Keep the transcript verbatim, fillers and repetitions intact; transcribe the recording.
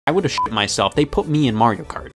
I would have shit myself. They put me in Mario Kart.